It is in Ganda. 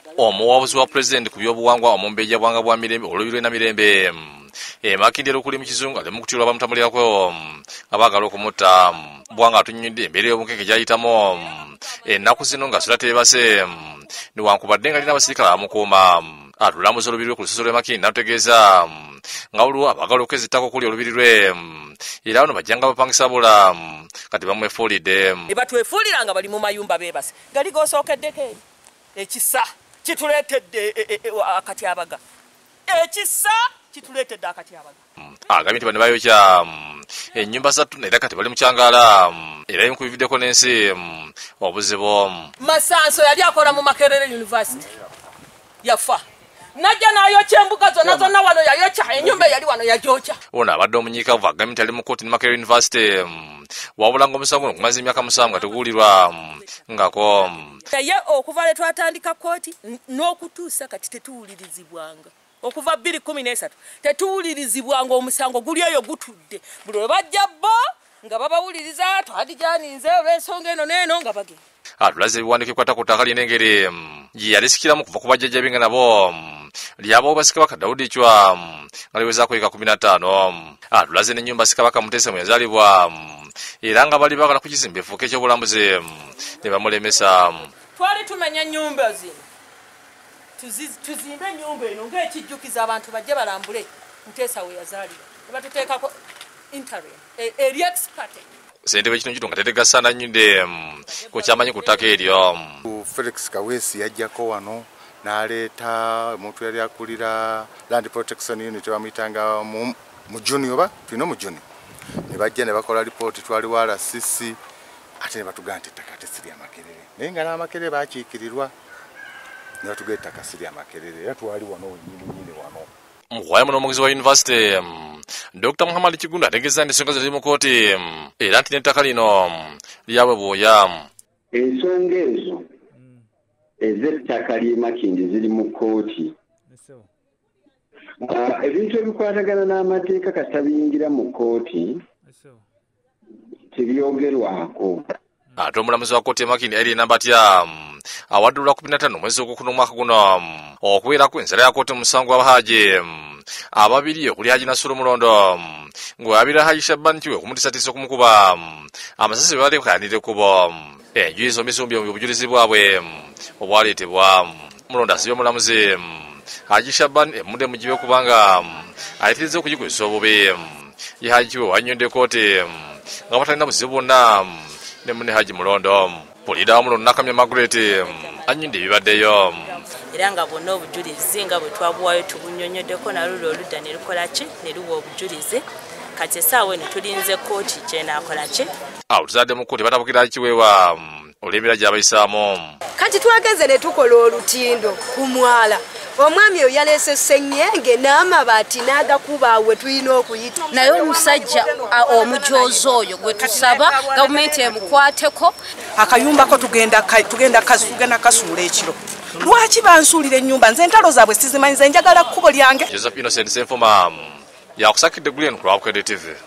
Omuwabuzi wa president ku byobuwangwa omumbejja bwanga bwa mirembe olubirwe na mirembe Makindye okuli mu kizungu ali mu kutirwa bamutambulirako abagala okumutta bwanga atunyidde embeera y'obunkeke gyayitamu ennaku zino nga sula tebase newankubadde nga alina abasirikale amukuuma atulamuza olubiri lwe ku lusozi lw'e Makindye n'ategeeza nga waliwo abagala okuzittako okuli olubiri lwe era bano bajjanga bapangisa bula kati bamwefuulidde batwefuulira nga bali mu mayumba beebase gali gosookeddeko ekisa kituleetedde akatyabaga ekisa kituleetedde akatyabaga agambye nti bano bayokya ennyumba zattu era kati bali mu kyangaala era emukubividdeko n'ensi obuzibu. Masanso yali akola mu Makerere University yafa najja n'ayokya embuga zonna wano yayokya ennyumba yali wano yagyokya. Ono abadde omunyiikavu agambye nti ali mu kkooti ne Makerere University wabula ng'omusango gumaze emyaka 7 nga teguwulirwa ngako. Naye okuva lwe twatandika kkooti n'okutuusa kati tetuwulirizibwanga okuva 2013 tetuwulirizibwanga omusango guli eyo gutudde buli lwe bajja bo nga babawuliriza twadijaninze olw'ensonga eno n'eno nga bagenda. Atulaze ebiwandiiko ebikwata ku ttaka ly'Enengeri gye yalisikiramu kuva ku bajjajja be nga nabo ly'abawo bassekabaka Daudi Chwa nga liwezaako eka 15. Atulaze n'ennyumba Ssekabaka Muteesa mwe yazaalibwa era nga bali baagala kukizimba efuuka ekyobulambuzi ne bamulemesa. Twali tumenya ennyumba zino tuzimbe ennyumba eno ng'ekijjukiza abantu bajje balambule Muteesa we yazaalibwa ne batuteekako interim eri expert. Ssentebe kino nga tetegasaana nnyinde ku kyamanyi ku ttaka eryo. Felix Kaweesi yajjako wano n'aleeta omuntu yali akulira Land Protection Unit bamuyitanga mu Juni oba tulina mu Juni ne bajja ne bakola lipooti twali wala sisi ate ne batugamba nti ettaka tesiri Makerere naye nga n'Amakerere baakiikirirwa ne batugamba ettaka siri Makerere era twali wano wennyini wano. Mukwaya muno omugizi wa University Dr. Muhammad Kigunda ategeeza nti ensonga ziri mu kkooti era nti n'ettaka lino lyabwe bwoya. Ensonga ezo ez'ettaka ly'e Makindye ziri mu kkooti. Ebintu ebikwatagana n'amateeka kasita biyingira mu kkooti tebyogerwako. Ate omulamuzi wa kkooti e Makindye Irene Nabatya awadde olwa 15 mwezi ogwokuna omwaka guno okubeerako ensala ya kkooti mu musango gw'Abahaji ababiri okuli Haji Nasuru Mulondo ng'oyabira Haji Shaban Kiwe okumutiisatiisa okumukuba amasasi bwe baleekaanira ekkubo. Enjuyi zombi ziwumbye mu bujulizi bwabwe obwaleetebwa. Mulondo asibye omulamuzi Haji Shaban emmunde mugibe kubanga ayitirizza okugikozesa obubi. Ye Haji Kiwe wannyonde kkooti nga batalina buzibu bwonna ne munne Haji Mulondo. Puliida wa Mulondo Nakamya Margaret annyonde ebibaddeyo. Era nga bwonna obujulizi nga bwe twabuwaayo tubunnyonnyoddeko nalulwo oludda ne lukola ki ne luwa obujulizi kati essaawa eno tulinze kkooti kyenaakola ki. Tuzadde mu kkooti batabukira Kiweewa olw'embeera gy'abayisaamu. Kati twageze ne tukola olutindo ku mwala omwami oyo yaleese sseŋŋenge n'amabaati n'agakuba awe tulina okuyita. Naye omusajja omujoozi oyo gwe tusaba gavumenti emukwateko. Akayumba ko tugenda kasuula ekiro. Lwaki bansuulira ennyumba nze entalo zaabwe sizimanyi nze njagala kkubo lyange. Joseph Innocent Ssenfuma yakusakidde Glen ku Lwabukedde TV.